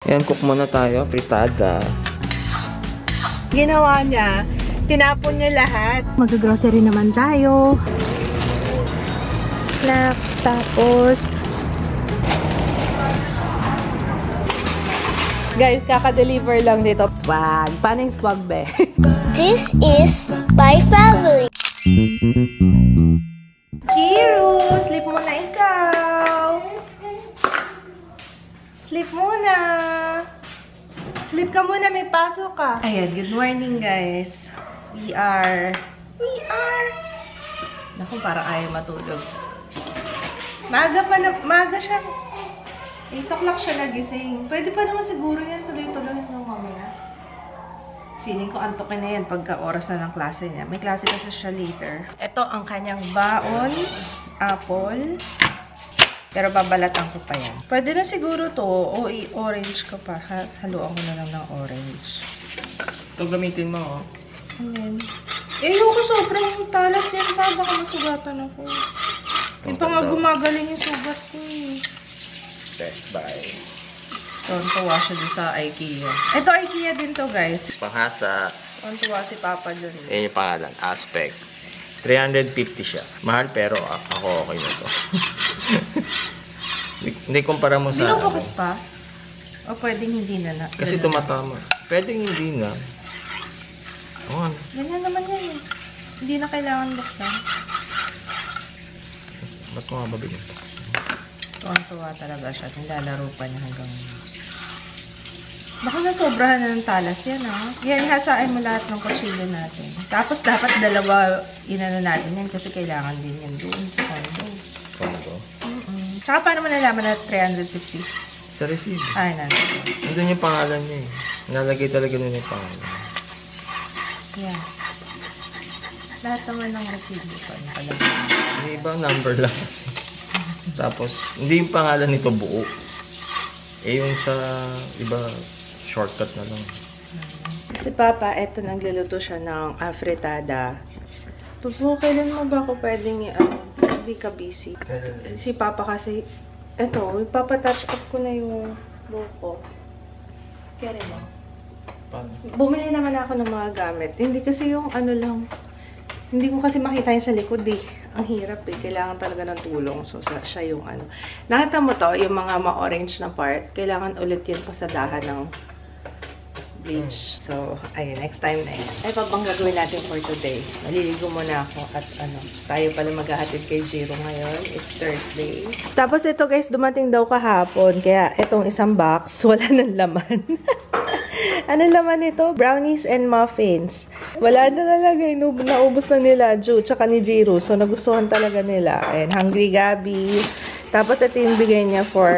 Ayan, cook muna tayo. Fritada. Ginawa niya, tinapon niya lahat. Mag-grocery naman tayo. Snacks, tapos... Guys, kaka-deliver lang dito. Swag. Paano yung swag, be? This is my family. Jiro! Sleep muna ikaw! Sleep muna! Sleep ka muna, may pasok ka. Ayan, good morning guys. We are... Naku, parang ayaw matulog. Maaga siya. 8 o'clock siya nagising. Pwede pa naman siguro yan, tuloy-tuloy nung mamaya. Feeling ko antokin na yan pagka oras na ng klase niya. May klase kasi siya later. Ito ang kanyang baon. Apple. Pero babalatan ko pa yan. Pwede na siguro to. O i-orange ko pa. Haluan ko na lang ng orange. Ito gamitin mo, oh. Ayan. Ayoko sobrang talas niyan pa. Baka masugatan ako. Hindi pa nga gumagaling yung sugat ko eh. Best Buy. Tuwa siya dun sa IKEA. Ito IKEA din to guys. Panghasa. Tuwa si Papa dun. Yan yung pangalan. Aspect. 350 siya. Mahal pero ako okay na to. Hindi kumpara mo sa... Hindi bukas pa? O pwedeng hindi na? Kasi tumatama. Pwedeng hindi na. Oo. Ganyan naman yan eh. Hindi na kailangan buksan. Ba't mo nga babigyan? Tuwa talaga siya. Nilalaro pa niya hanggang... Baka nasobrahan na ng talas yan, ha? Yan, hasain mo lahat ng kutsilyo natin. Tapos, dapat dalawa inano natin yan kasi kailangan din yan doon sa condo. Condo? Tsaka, paano mo nalaman na 350? Sa receipt. Ay, natin. Nandun yung pangalan niya eh. Nalagay talaga nun yung pangalan. Yeah. Lahat naman ng receipt ko. Hindi ibang number lang kasi. Tapos, hindi yung pangalan nito buo. Eh, yung sa iba, shortcut na lang. Si Papa, eto nagluluto siya ng afritada. Kailan mo ba ako pwedeng hindi ka busy? Si Papa kasi, eto, ipapatouch up ko na yung buhok ko. Kaya mo? Paano? Bumili naman ako ng mga gamit. Hindi kasi yung ano lang, hindi ko kasi makita yung sa likod eh. Ang hirap eh. Kailangan talaga ng tulong. So, siya yung ano. Nakita mo to, yung mga ma-orange na part, kailangan ulit yun pasadahan ng bleach. So, ayun. Next time na yun. Ay, pa bang gagawin natin for today? Maliligo muna ako at ano, tayo pala maghahatid kay Jiro ngayon. It's Thursday. Tapos ito guys, dumating daw kahapon. Kaya itong isang box, wala nang laman. Ano laman nito? Brownies and muffins. Wala na talaga. Naubos na nila, Ju, tsaka ni Jiro. So, nagustuhan talaga nila. And Hungry Gabi. Tapos, ito yung bigay niya for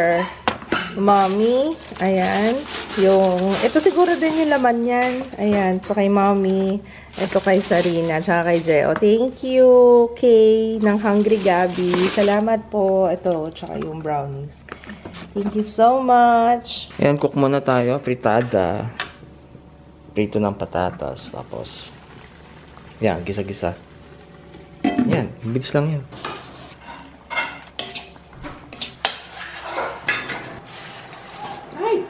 Mommy. Ayan. Ito siguro din yung laman yan. Ayan. Ito kay Mommy. Ito kay Sarina. Tsaka kay Jeo. Thank you, Kay, ng Hungry Gabi. Salamat po. Ito, tsaka yung brownies. Thank you so much. Ayan, cook muna tayo. Fritada. Prito ng patatas. Tapos, yan, gisa-gisa. Yan, bilis lang yan. Ay!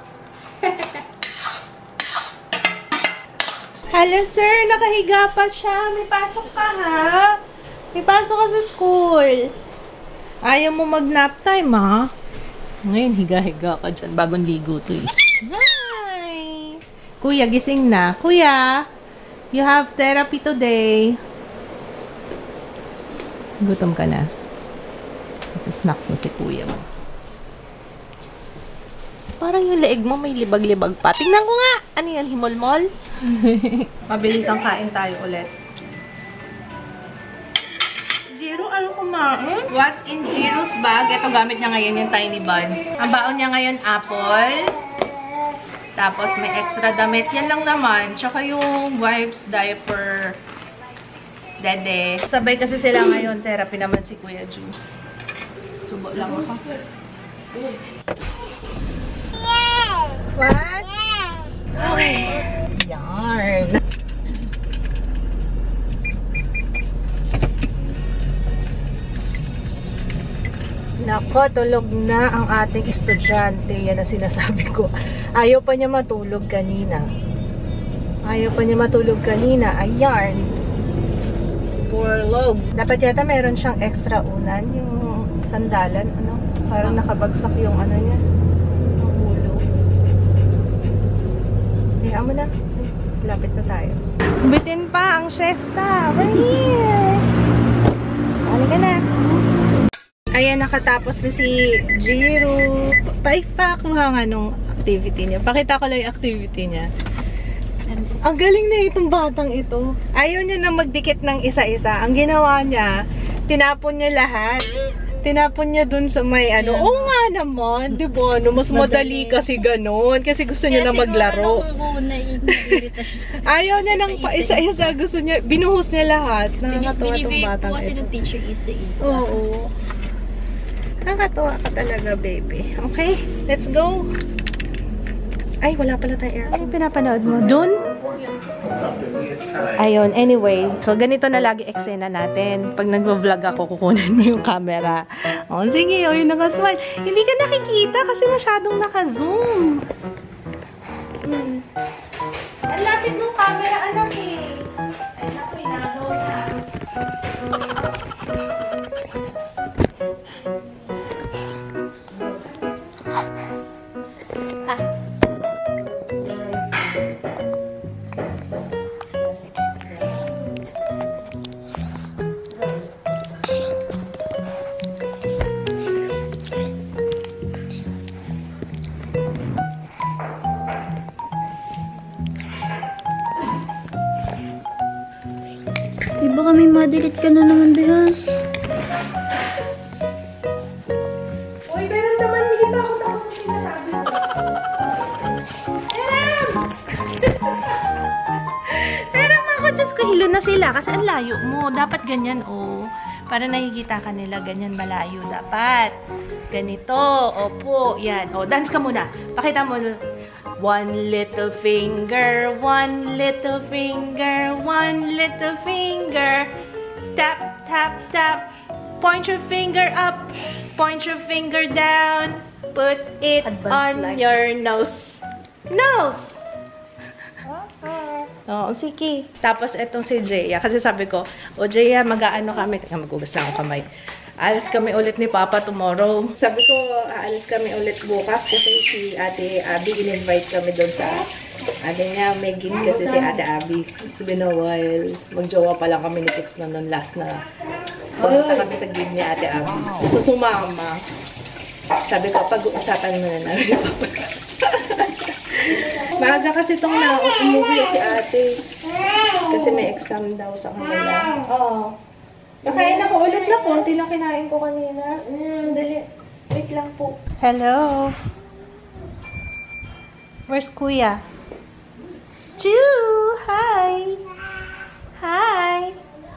Hello, sir. Nakahiga pa siya. May pasok ka, ha? May pasok ka sa school. Ayaw mo mag-nap time, ha? Ngayon, higa-higa ka dyan. Bagong ligo to, eh. Hi! Kuya, gising na. Kuya, you have therapy today. Gutom ka na. Kasi snacks na si kuya mo. Parang yung leeg mo may libag-libag pa. Tingnan ko nga. Ano yan? Himol-mol? Mabilis ang kain tayo ulit. Jiro, ano kumain? What's in Jiro's bag? Ito gamit niya ngayon yung tiny buns. Ang baon niya ngayon, apple. Tapos may extra damit. Yan lang naman. Tsaka yung wipes, diaper, dede. Sabay kasi sila ngayon. Therapy naman si Kuya Ju. Subo lang ako. What? Okay. Yarn. Nako, Nako, tulog na ang ating estudyante. Yan ang sinasabi ko. Ayaw pa niya matulog kanina. Ayan. Porlog. Dapat yata meron siyang extra unan. Yung sandalan, ano? Parang nakabagsak yung ano niya. Ang ulo. Kaya mo na. Lapit na tayo. Bitin pa ang siesta. We're here. Halika na. Ayan, nakatapos na si Jiro. Paikuha nga nung activity niya. Pakita ko lang yung activity niya. Ang galing na itong batang ito. Ayaw niya na magdikit ng isa-isa. Ang ginawa niya, tinapon niya lahat. Tinapon niya dun sa may ano. Oo nga naman, di ba? No, mas madali kasi ganun. Kasi gusto niya na maglaro. Ayaw niya ng isa-isa. Gusto niya, binuhos niya lahat. Nakakatawa itong batang ito. Kasi ng teacher isa-isa. Oo. Nakakatawa ka talaga, baby. Okay, let's go. Ay, wala pala tayong aircon. Ano yung pinapanood mo? Dun? Ayun, anyway. So, ganito na lagi eksena natin. Pag nag-vlog ako, kukunin mo yung camera. O, sige, o, yung nakasmile. Hindi ka nakikita kasi masyadong naka-zoom. Ang lapit ng camera, anak eh. Ay, naku, inagaw na. Di ba kami madilit ka na naman, Beha? Uy, pero naman, hindi pa ako tapos sa sinasabi ko. Pero ako, Diyos ko, hilo na sila kasi ang layo mo. Dapat ganyan, oh. Para nakikita ka nila, ganyan malayo. Dapat. Ganito. Opo. Yan. O, dance ka muna. Pakita mo. One little finger, one little finger, one little finger. Tap, tap, tap. Point your finger up. Point your finger down. Put it on your nose. Nose! Oo, sige. Tapos etong si Jaya. Kasi sabi ko, o Jaya, mag-aano kami. Magugas lang ako kamay. Alis kami ulit ni Papa tomorrow. Sabi ko, aalis kami ulit bukas kasi si Ate Abby, in-invite kami doon sa ate niya. May game kasi si Ate Abby. It's been a while. Mag-jowa pa lang kami ni Tix na noon last na pumunta kami sa game ni Ate Abby. So, sumama. Sabi ko, pag-uusapan mo na namin ni Papa. Maaga kasi itong umuwi si Ate. Kasi may exam daw sa kanila. Oo. Nakain ako ulit na. Konti lang kinain ko kanina. Dali. Wait lang po. Hello. Where's Kuya? Choo! Hi! Hi!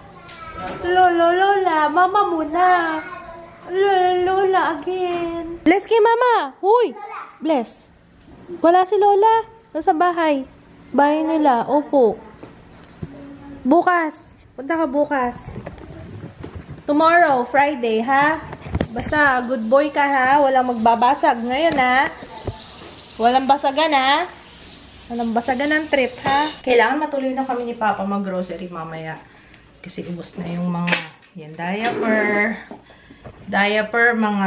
Lola, mama muna. Lola again. Bless kay mama. Huy! Bless. Wala si Lola. Nasa bahay. Bahay nila. Opo. Bukas. Punta ka bukas. Tomorrow, Friday, ha? Basta, good boy ka, ha? Walang magbabasag ngayon, ha? Walang basagan, ha? Walang basagan ng trip, ha? Kailangan matuloy na kami ni Papa mag-grocery mamaya. Kasi ubos na yung mga, yan, diaper, mga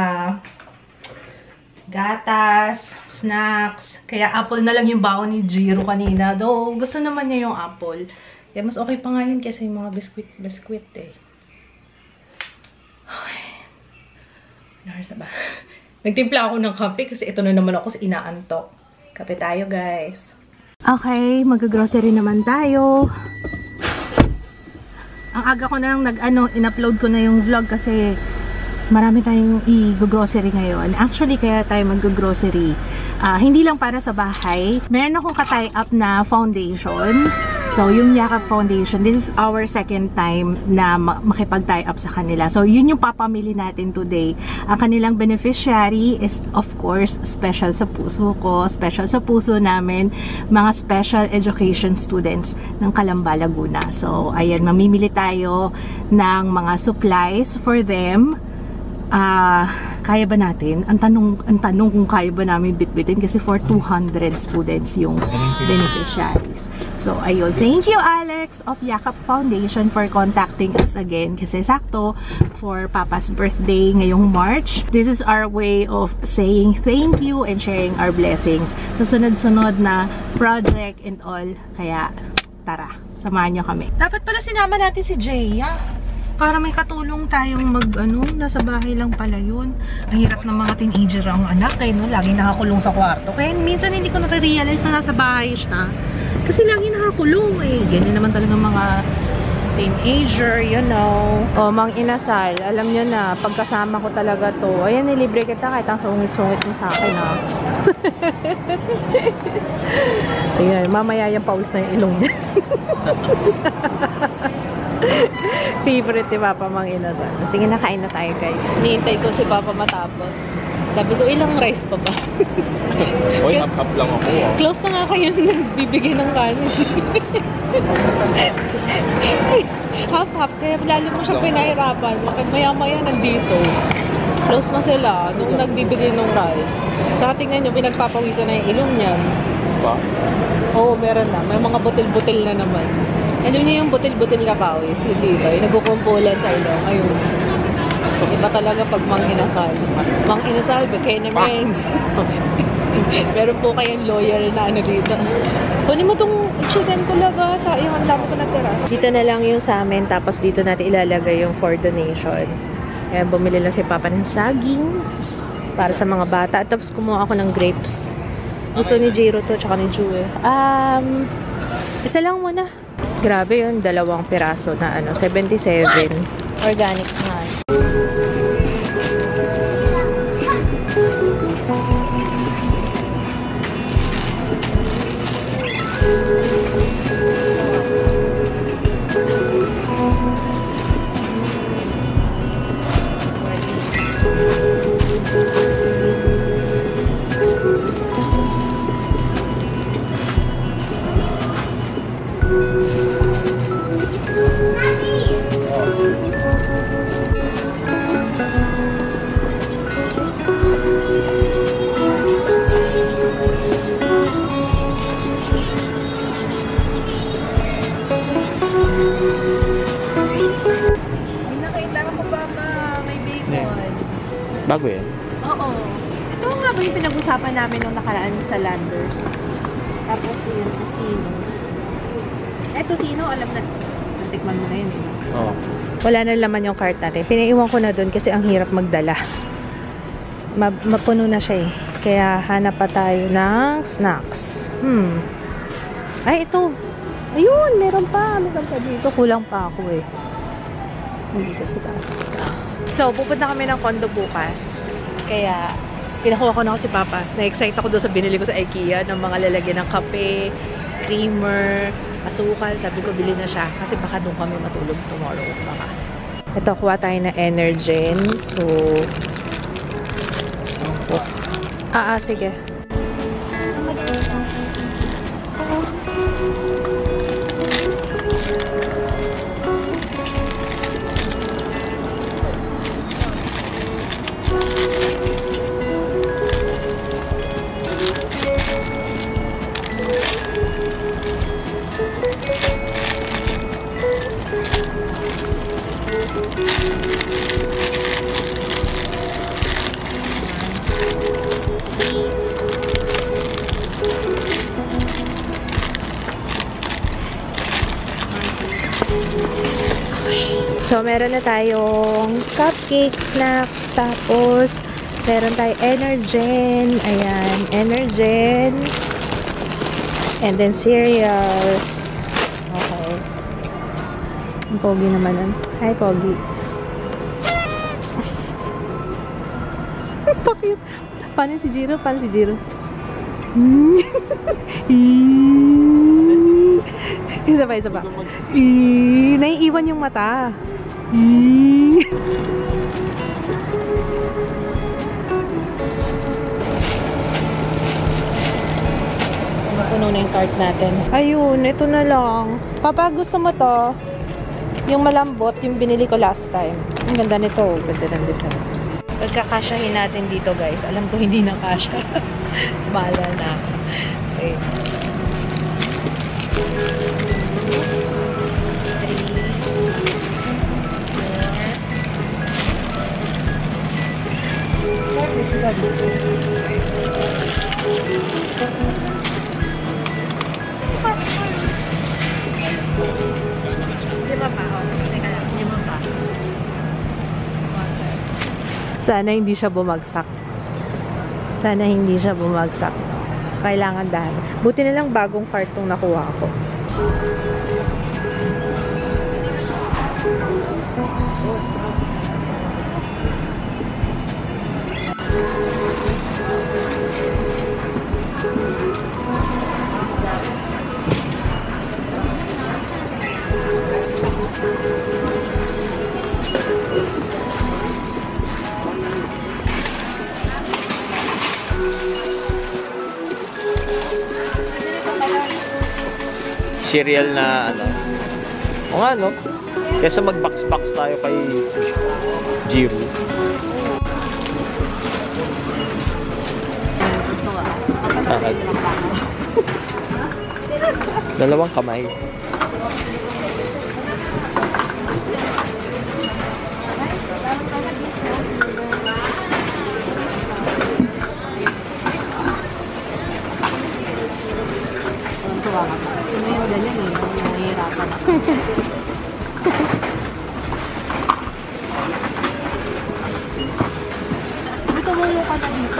gatas, snacks. Kaya apple na lang yung baon ni Jiro kanina. Though, gusto naman niya yung apple. Kaya mas okay pa nga yun kasi yung mga biskwit, eh. Ba? Nagtimpla ako ng kape kasi ito na naman ako sa inaantok. Kape tayo, guys. Okay, mag-grocery naman tayo. Ang aga ko na in-upload ko na yung vlog kasi marami tayong i-grocery ngayon. Actually, kaya tayo mag-grocery. Hindi lang para sa bahay. Meron akong ka-tie up na foundation. So, yung Yakap Foundation, this is our second time na makipag-tie up sa kanila. So, yun yung papamili natin today. Ang kanilang beneficiary is, of course, special sa puso ko. Special sa puso namin, mga special education students ng Calamba, Laguna. So, ayan, mamimili tayo ng mga supplies for them. kaya ba natin? Ang tanong kung kaya ba namin bitbitin kasi for 200 students yung beneficiaries. So, ayun. Thank you, Alex of Yakap Foundation for contacting us again kasi sakto for Papa's birthday ngayong March. This is our way of saying thank you and sharing our blessings sa sunod-sunod na project and all. Kaya, tara, samahan nyo kami. Dapat pala sinama natin si Jaya. Para may katulong tayong nasa bahay lang pala yun. Ang hirap ng mga teenager ang anak, no? Lagi nakakulong sa kwarto. Kaya minsan hindi ko na-realize na nasa bahay siya. Kasi lagi nakakulong eh. Ganyan naman talaga mga teenager, you know. O, Mang Inasal, alam nyo na, pagkasama ko talaga to. Ayan, nilibre kita kahit ang sungit-sungit mo sa akin, ha. Tingnan, mamaya yung pawis na yung ilong niya. Favorite ni Papa Mang Inasal. Sige, nakain na tayo, guys. Nihintay ko si Papa matapos. Sabi ko, ilang rice pa ba? Uy, up lang ako. Close na nga kayo nagbibigay ng kanin. Half-half. Kaya lalo mo siyang pinahirapan. Maya-maya nandito. Close na sila nung nagbibigay ng rice. Saka tingnan nyo, pinagpapawisan na yung ilong niyan. Pa? Oo, meron na. May mga butil-butil na naman. Alam niyo yung butil-butil na pawis, hindi ba? Yung nagkukumpulan sa ilong. Ayun. Iba talaga pag Mang Inasal. Mang Inasal, kaya naman. Meron po kayong loyal na dito. Kunin mo tong chicken ko laga sa yung ang dami ko natira. Dito na lang yung sa amin, tapos dito natin ilalagay yung for donation. Kaya bumili lang si Papa ng saging para sa mga bata. Tapos kumuha ako ng grapes. Gusto ni Jiro to, tsaka ni Jewel. Isa lang muna. Grabe yun, 2 piraso na 77. Organic nga. Bago yan? Oo. Ito nga ba yung pinag-usapan namin nung nakaraan sa Landers? Tapos yung Tocino. Tocino, alam na. Natikman mo na yun. Oo. Wala na laman yung cart natin. Pinaiwan ko na doon kasi ang hirap magdala. Mapuno na siya eh. Kaya hanap pa tayo ng snacks. Ay, ito. Ayun, meron pa. Meron pa dito. Kulang pa ako eh. Nandito sila. So, pupunta kami ng condo bukas. Kaya, pinakuha ko na ako si Papa. Na-excite ako doon sa binili ko sa IKEA ng mga lalagyan ng kape, creamer, asukal. Sabi ko, bili na siya. Kasi baka doon kami matulog tomorrow. Baka. Ito, kuha tayo na Energen. So, sige. So, meron na tayong cupcake, snacks, tapos meron tayong Energen. Ayan, Energen. And then cereals. Okay. Ang pogi naman nun. Hi, pogi. Pakit. Paano si Jiro? Paano si Jiro? Isa pa. Naiiwan yung mata. Puno na yung cart natin. Ayun, ito na lang. Papa, gusto mo to? Yung malambot, yung binili ko last time. Ang ganda nito. Ganda ng design. Pagkakasyahin natin dito, guys. Alam ko hindi na kasya. Bahala na. Wait. 5 pa. Teka lang, 5 pa. Sana hindi siya bumagsak. Sana hindi siya bumagsak. Kailangan dahan. Buti na lang bagong cart tong nakuha ko. Cereal na ano. O nga, no? Kesa mag-box-box tayo kay Jiro. Dalawang kamay. Kasi may yung ganyan eh. Nahihirapan ako. Tumulo ka na dito.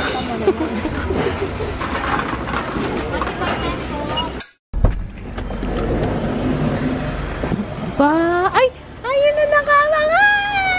Ba? Ay! Ayun na nakamangay!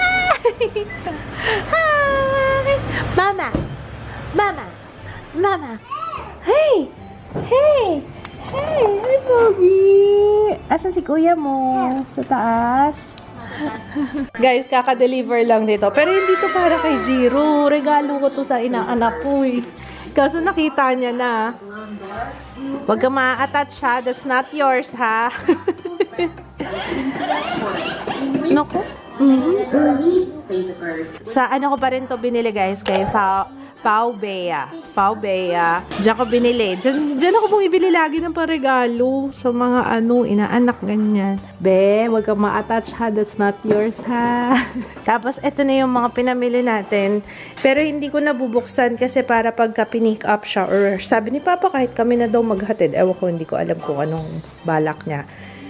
Hi! Mama! Mama! Mama! Hey! Hey! Hey! Hi, Bobby! Asan si kuya mo? Sa taas? Guys, kaka-deliver lang dito. Pero hindi to para kay Jiro. Regalo ko to sa inaanak ko eh. Kaso nakita niya na. Huwag ka ma-attach ha. That's not yours ha. Naku. Sa ano ko pa rin to binili guys. Kay Pau Bea. Diyan ko binili. Diyan ako bumibili lagi ng paregalo sa mga inaanak ganyan. Be, wag kang ma-attach ha. That's not yours ha. Tapos, ito na yung mga pinamili natin. Pero hindi ko nabubuksan kasi para pagka pinick up siya or sabi ni Papa kahit kami na daw maghatid. Ewan ko, hindi ko alam kung anong balak niya.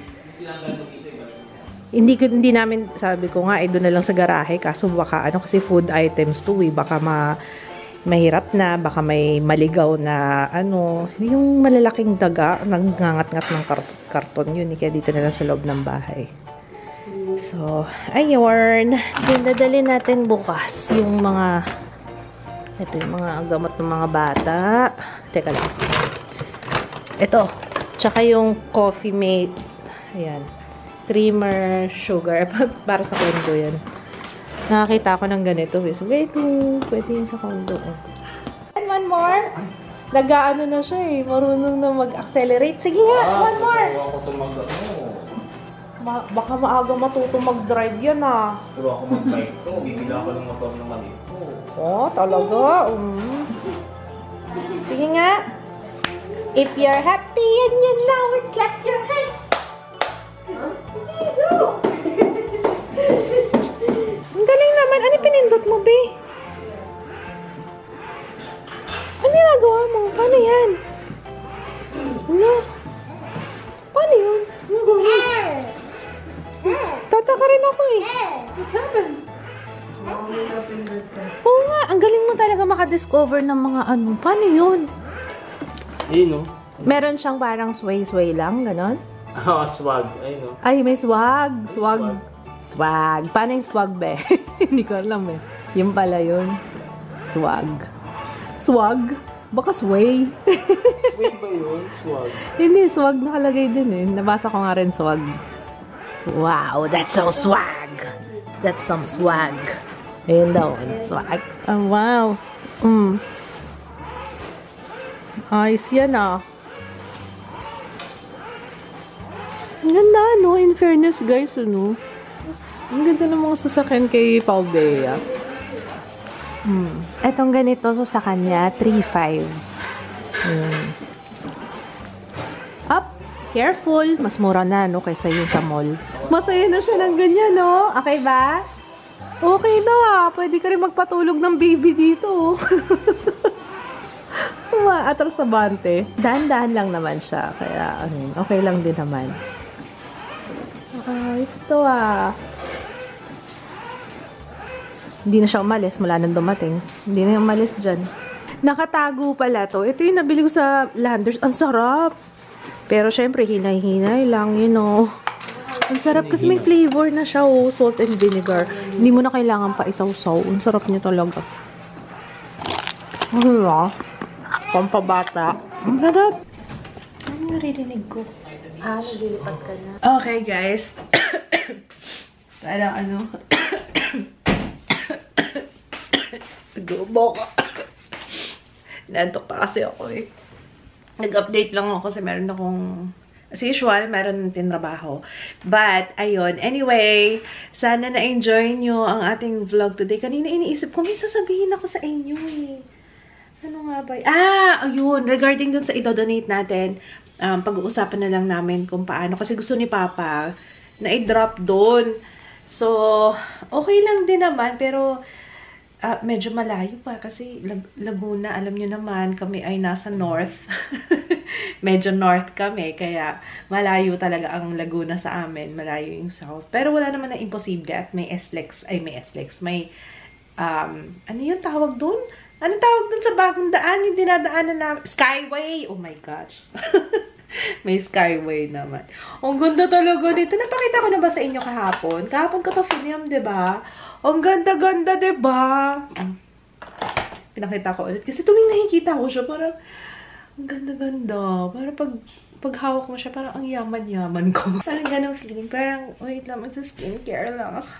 Hindi namin, sabi ko nga, doon na lang sa garahe. Kaso baka, kasi food items to eh. Baka mahirap na, baka may maligaw na, yung malalaking daga, nagngangat-ngat ng karton yun. Kaya dito na lang sa loob ng bahay. So, ayun. Dinadali natin bukas yung mga, ito yung mga gamot ng mga bata. Teka lang. Ito. Tsaka yung coffee mate. Ayan. Creamer, sugar. Para sa kondo yan. Nakakita ako ng ganito. So, wait mo. Pwede yun sa kondo. And one more. Nag-ano na siya eh. Marunong na mag-accelerate. Sige nga, one more. Baka maaga matuto mag-drive yan ah. Turo ako mag-drive to. Bibila ko ng motor ng maliit ko. Oh, talaga. Sige nga. If you're happy and you know it, clap your hands. Sige, go. Ang galing naman. Ano pinindot mo, be? Ano nagawa mo? Paano yan? Ano? Paano yun? Tataka rin ako eh. Oo nga. Ang galing mo talaga makadiscover ng mga Paano yun? Ayun, no? Meron siyang parang sway-sway lang, ganon? Swag. Ayun, no? Ay, may swag. Swag. Paano yung swag, be? Hindi ko alam eh. Yung pala yun. Swag? Baka sway. Sway ba yun? Swag. Hindi, swag nakalagay din eh. Nabasa ko nga rin swag. Wow, that's so swag. That's some swag. Ayun daw, swag. Oh, wow. Ayos yan ah. Ang ganda, no? In fairness, guys, Ang ganda ng mga sasakyan kay Paul Bea. Etong ganito, so sa kanya, 3.5. Up! Careful! Mas mura na, no, kaysa yung sa mall. Masaya na siya ng ganyan, no? Okay ba? Okay na. Pwede ka rin magpatulog ng baby dito. Atras sa bante. Dahan-dahan lang naman siya. Kaya, okay lang din naman. Ito Hindi na siya umalis mula nang dumating. Hindi na umalis dyan. Nakatago pala to. Ito yung nabili ko sa Landers. Ang sarap! Pero syempre, hinay-hinay lang, you know. Ang sarap kasi may flavor na siya, oh. Salt and vinegar. Hindi mo na kailangan pa isaw-saw. Ang sarap niya talaga. Pampabata. Ang sarap. Ano naririnig ko? Naglilipat ka na. Okay, guys. Parang Gubo ko. Nantok pa kasi ako eh. Nag-update lang ako kasi meron akong, as usual, meron tinrabaho. But, ayun. Anyway, sana na-enjoy nyo ang ating vlog today. Kanina iniisip ko, may sasabihin ako sa inyo eh. Ano nga ba? Ayun. Regarding dun sa idodonate natin, pag-uusapan na lang namin kung paano. Kasi gusto ni Papa na i-drop doon. So, okay lang din naman. Pero, medyo malayo pa kasi Laguna, alam nyo naman, kami ay nasa north. Medyo north kami, kaya malayo talaga ang Laguna sa amin. Malayo yung south. Pero wala naman na imposible at may SLEX, may, ano yung tawag dun? Anong tawag dun sa bagong daan? Yung dinadaanan na, Skyway! Oh my gosh. May Skyway naman. Ang ganda talaga dito. Napakita ko na ba sa inyo kahapon? Kahapon ko to film, diba? Ang ganda-ganda, diba? Pinakita ko ulit. Kasi tuwing nakikita ko siya, parang ang ganda-ganda. Parang pag hawak mo siya, parang ang yaman-yaman ko. Parang ganong feeling. Parang, wait lang, magsa-skincare lang ako.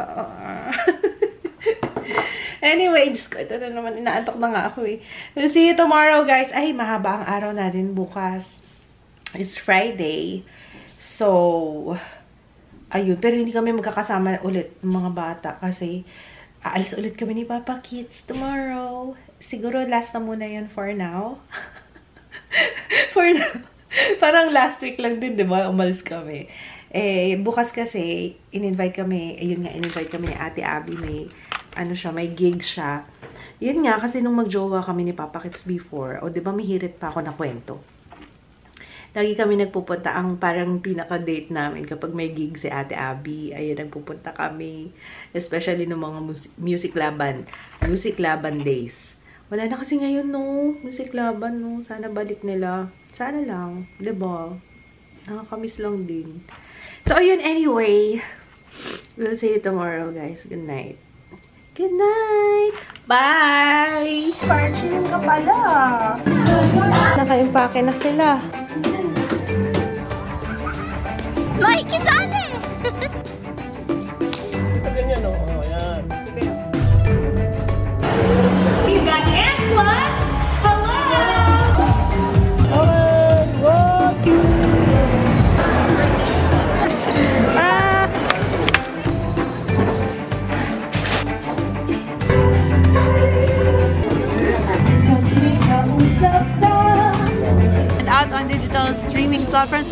Anyway, Diyos ko, ito na naman. Inaantok na nga ako eh. We'll see you tomorrow, guys. Ay, mahaba ang araw natin bukas. It's Friday. So, ayun. Pero hindi kami magkakasama ulit ng mga bata kasi aalis ulit kami ni Papa Kids tomorrow. Siguro last na muna yun for now. For now. Parang last week lang din, diba? Umalis kami. Bukas kasi, in-invite kami ni Ate Abby. May gig siya. Yun nga, kasi nung magjowa kami ni Papa Kids before, diba may hirit pa ako na kwento. Lagi kami nagpupunta, ang parang pinaka-date namin kapag may gig si Ate Abby. Ayun, nagpupunta kami. Especially ng mga music laban days. Wala na kasi ngayon, no? Music laban, no? Sana balik nila. Sana lang. Diba? Nakakamiss lang din. So, ayun, anyway. We'll see you tomorrow, guys. Good night. Good night! Bye! Parching ka pala. Naka-impake na sila. Makikisali!